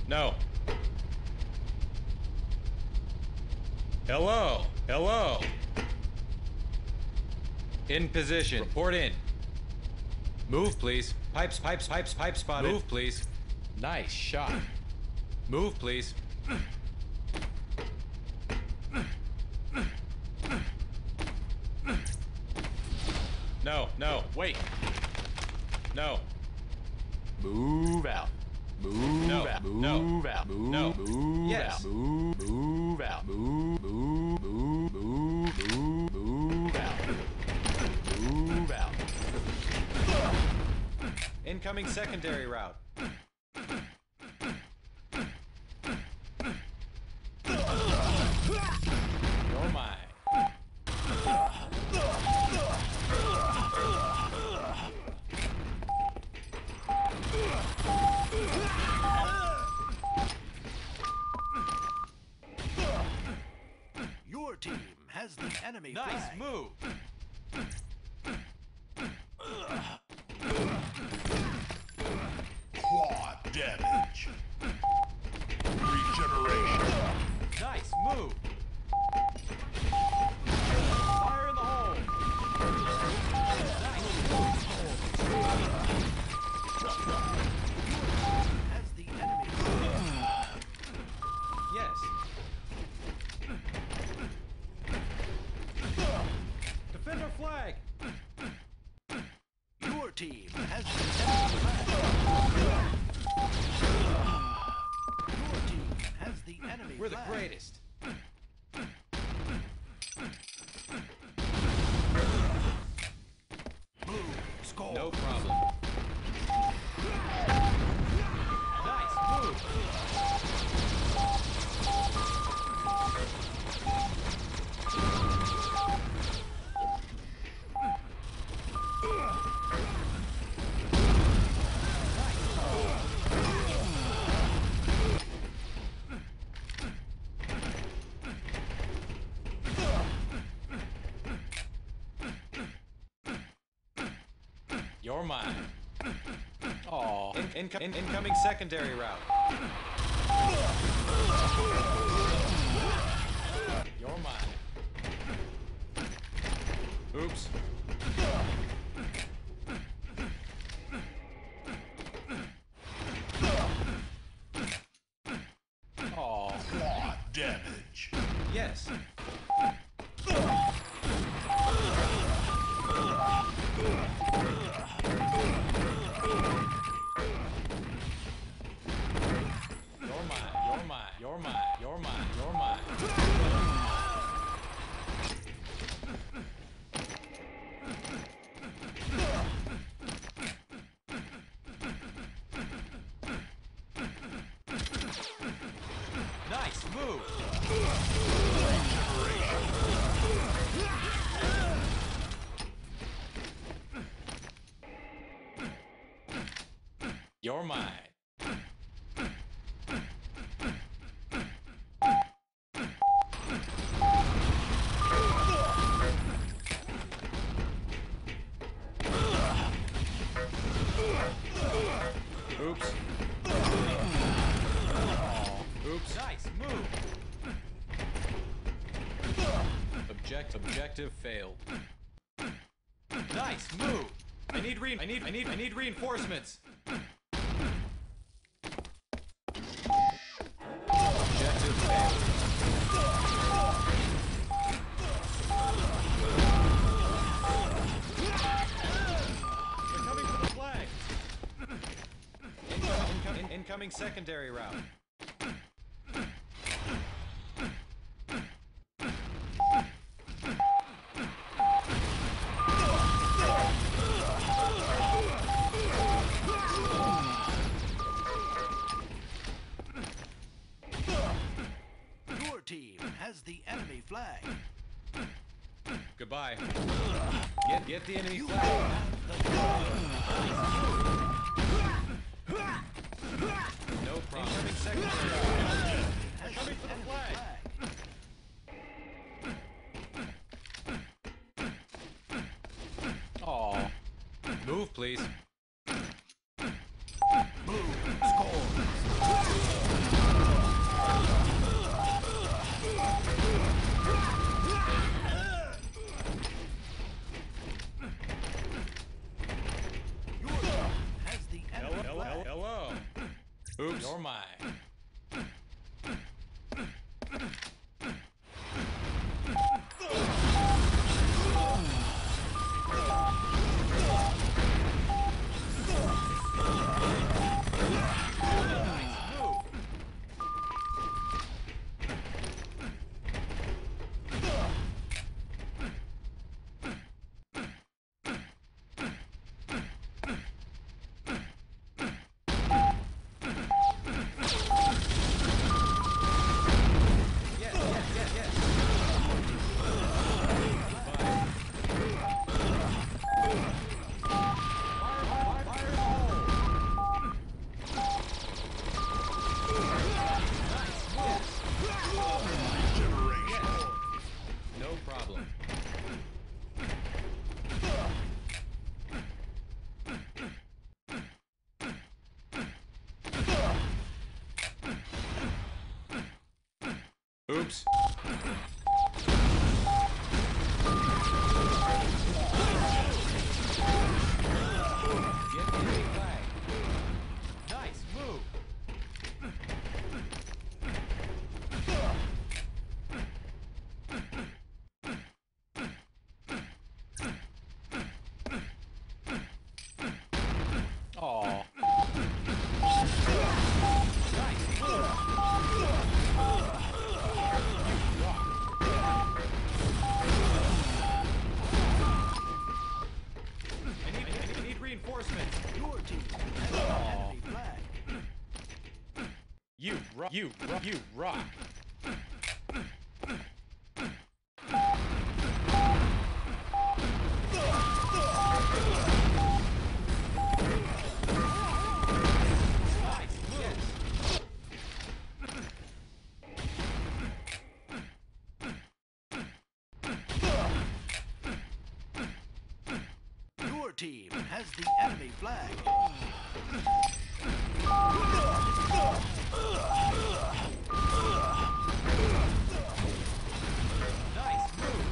No. Hello. Hello. In position. Report in. Move, please. Pipes spotted. Move, please. Nice shot. Move, please. No, wait. No. Move out. Move out. Move out. Move yes. Out. Move out. Move out. Move out. Incoming secondary route. You're mine. Your team has the enemy nice flag. Move. Quad damage. Regeneration. Nice move. Fire in the hole. Has the enemy yes. Defender flag. Your team has the enemy flag. Your team has the enemy We're the flag. greatest. Blue score. No problem. Nice move. You're mine. Aw. Incoming secondary route. You're mine. Oops. Aw. Quad damage. Yes. You're mine. Nice move. You're mine. Oops. Oops. Nice move. Objective failed. Nice move. I need reinforcements. Objective failed. They're coming for the flag. Incoming secondary route. Your team has the enemy flag. Goodbye. Get the enemy flag. No problem. Incoming secondary route. They're coming for the flag. Aw. Move, please. Blue score. You're mine. No problem. Oops. Get the enemy flag. Nice move. Aw. Nice move. I need reinforcements. Your team has the enemy flag. You rock. Nice, yes. Your team has the enemy flag. Nice move.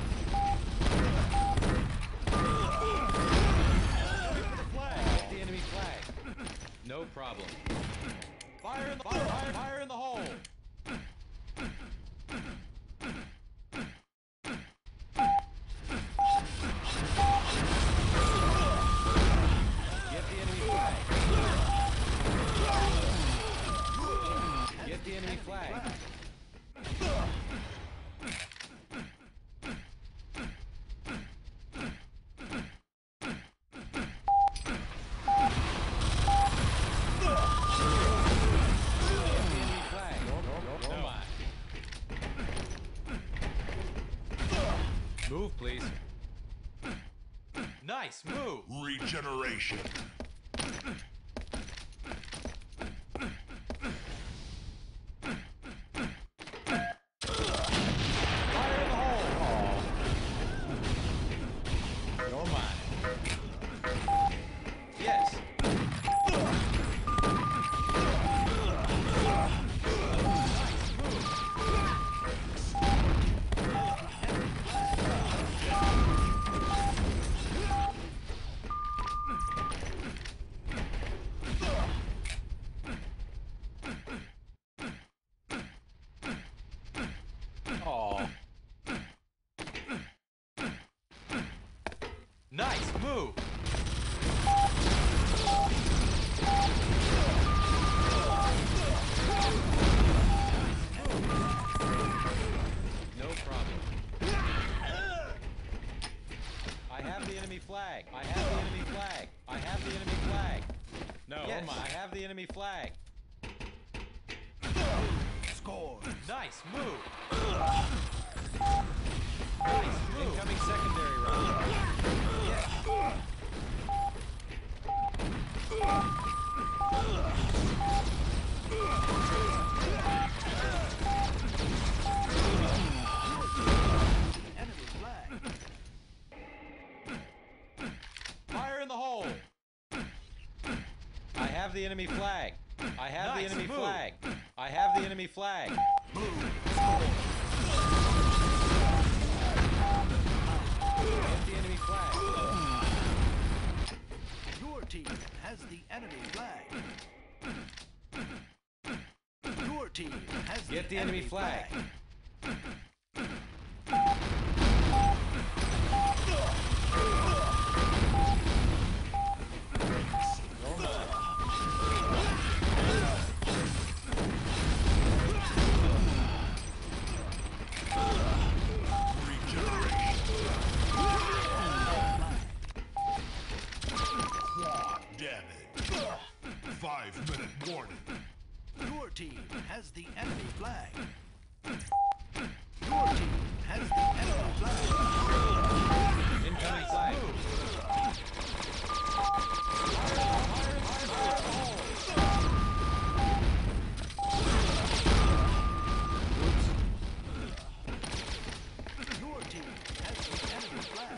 Wait for the flag. Get the enemy flag. No problem. Fire in the fire in the hole. Get the enemy flag. Get the enemy flag. Move, please. Nice move. Regeneration. Fire in the hole. You're mine. Yes. Aw. Nice move. No problem. I have the enemy flag. I have the enemy flag. I have the enemy flag. No, yes, I have the enemy flag. Score. Nice move. Nice move. Incoming secondary round. Yes. Enemy flag. Fire in the hole. I have the enemy flag. I have the enemy flag. I have the enemy flag. Get the enemy flag. Your team has the enemy flag. the enemy flag. Damage. 5-minute warning. Your team has the enemy flag. Your team has the enemy flag. Incoming flag. Your team has the enemy flag.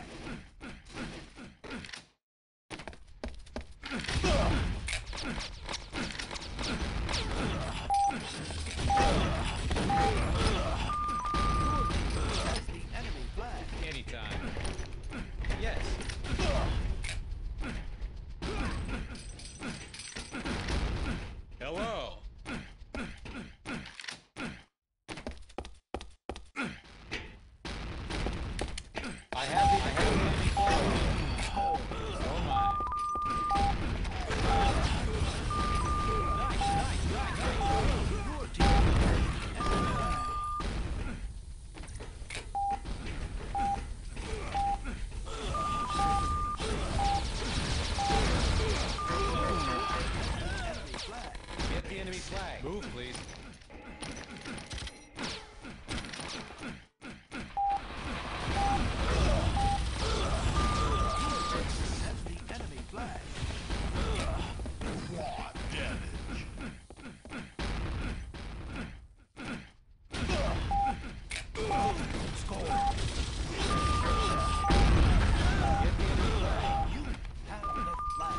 Has the enemy flag. Anytime. Yes. Hello. I have the enemy flag. Oh my. Your team has the enemy flag. Enemy flag. Get the enemy flag. Move, please. Has the enemy flag. Quad damage. Score. Get the enemy flag. You have the flag.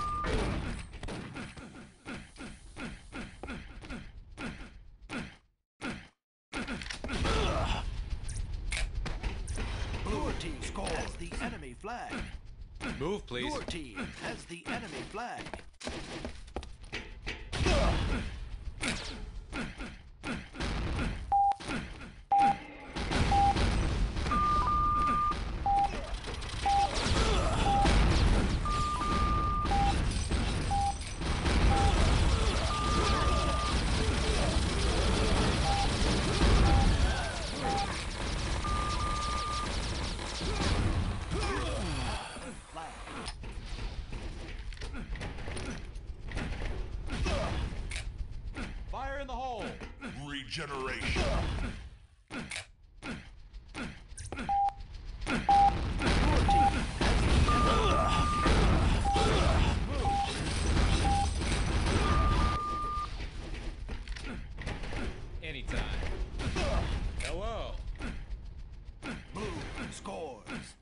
Your team has the enemy flag. Move, please. Your team has the enemy flag. Flag. Fire in the hole. Regeneration. Your team has the enemy Anytime. Hello. Blue scores.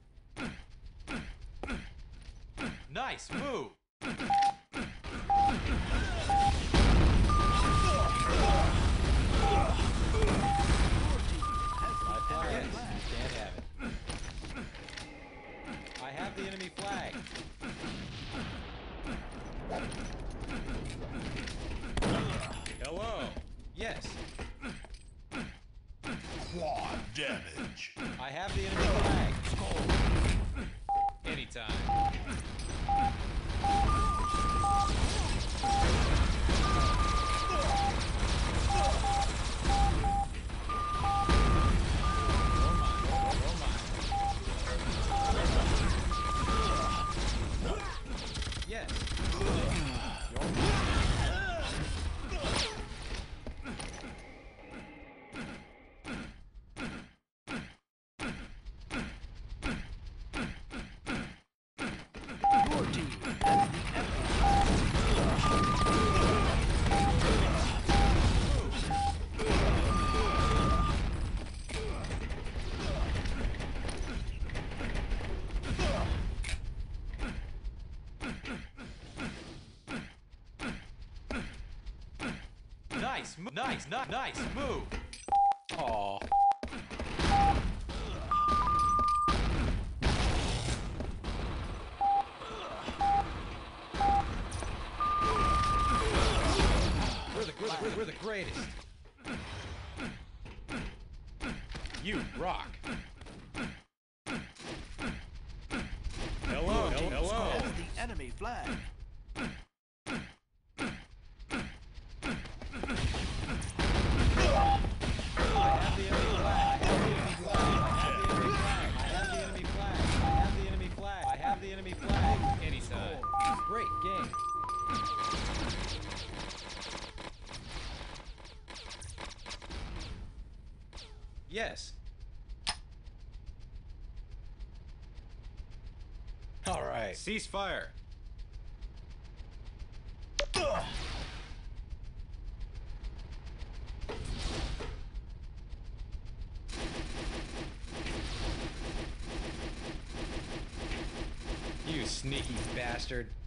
Nice move. Your team has the Yes, enemy you flag. can't have it. I have the enemy flag. Hello. Yes, Quad damage. I have the enemy flag. Anytime. Yes. Your team has the enemy flag. Nice move. Aw. We're the greatest. You rock. Hello, Your team hello. has the enemy flag. I have the enemy flag. I have the enemy flag. I have the enemy flag. I have the enemy flag. I have the enemy flag. Anytime. Great game. Yes. All right. Cease fire. You sneaky bastard.